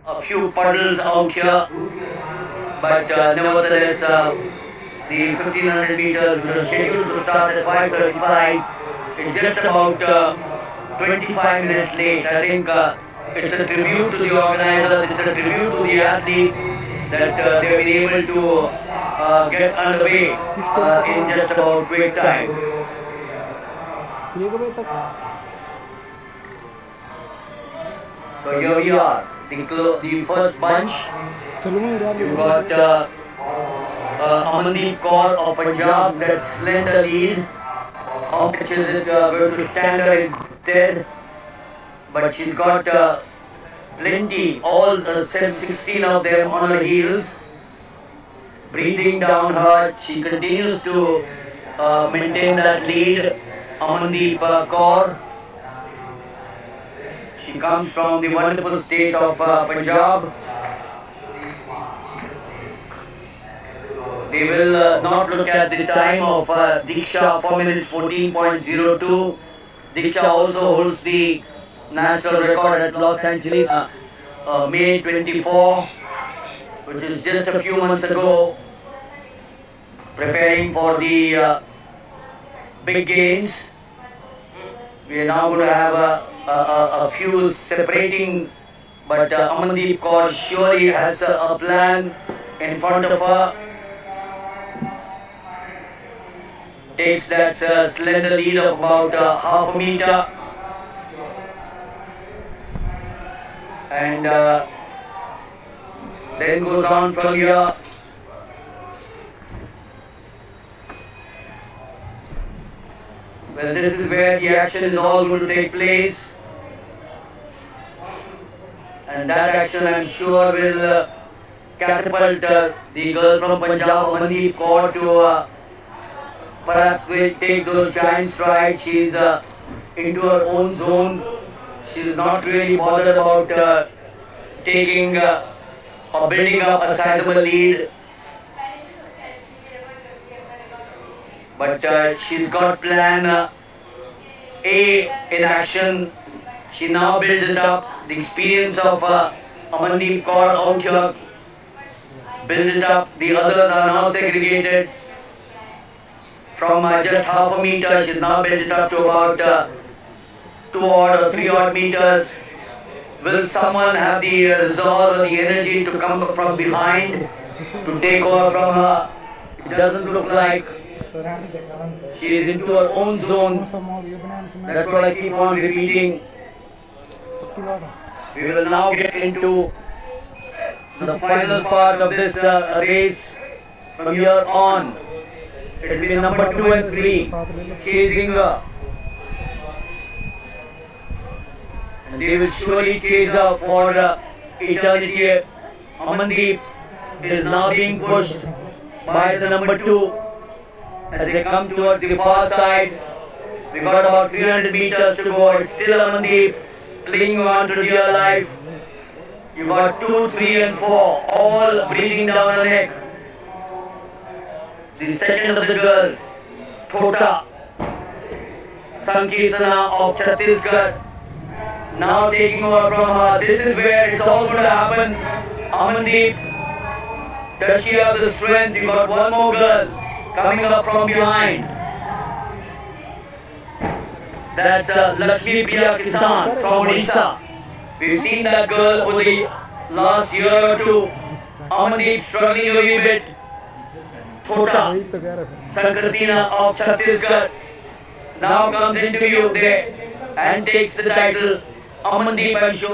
A few puddles out here, but nevertheless, the 1500 meters, which was scheduled to start at 5:35, is just about 25 minutes late. I think it's a tribute to the organizers, it's a tribute to the athletes that they've been able to get underway in just about quick time. So here we are, the first bunch. You've got Amandeep Kaur of Punjab, that slender lead. How much is it going to stand her in dead? But she's got plenty, all 16 of them on her heels. Breathing down her, she continues to maintain that lead. Amandeep Kaur. She comes from the wonderful state of Punjab. They will not look at the time of Diksha, 4 minutes 14.02. Diksha also holds the national record at Los Angeles, May 24, which is just a few months ago, preparing for the big games. We are now going to have a few separating, but Amandeep Kaur surely has a plan in front of her. Takes that slender lead of about half a meter, and then goes on from here. Well, this is where the action is all going to take place, and that action, I'm sure, will catapult the girl from Punjab, Amandeep Kaur, to perhaps will take those giant strides. She's into her own zone. She's not really bothered about taking or building up a sizable lead. But she's got plan A in action. She now builds it up. The experience of Amandeep Kaur out here builds it up. The others are now segregated. From just half a meter, she's now built it up to about 2 or 3 odd meters. Will someone have the resolve or the energy to come from behind to take over from her? It doesn't look like. She is into her own zone. That's what I keep on repeating. We will now get into the final part of this race. From here on, it will be number 2 and 3 chasing her. And they will surely chase her for eternity. Amandeep is now being pushed by the number 2 as they come towards the far side. We've got about 300 meters to go. It's still Amandeep clinging on to dear life. You've got 2, 3 and 4 all breathing down her neck. The second of the girls, Thota Sankirtana of Chhattisgarh, now taking over from her. This is where it's all going to happen. Amandeep, does she have the strength? You've got one more girl coming up from behind. That's Lakshmi Priya Kisan from Odisha. We've seen that girl over the last year or two. Amandeep struggling a wee bit. Thota Sankirtana of Chhattisgarh now comes into view there and takes the title. Amandeep, I'm sure.